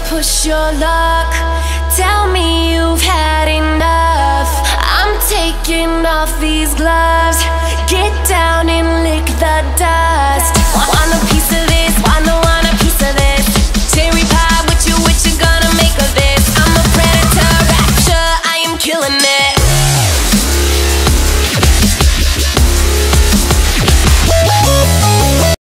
push your luck. Tell me you've had enough. I'm taking off these gloves. Get down and lick the dust. Want a piece of this? Want a piece of this? Cherry pie, what you gonna make of this? I'm a predator, rapture, I am killing it.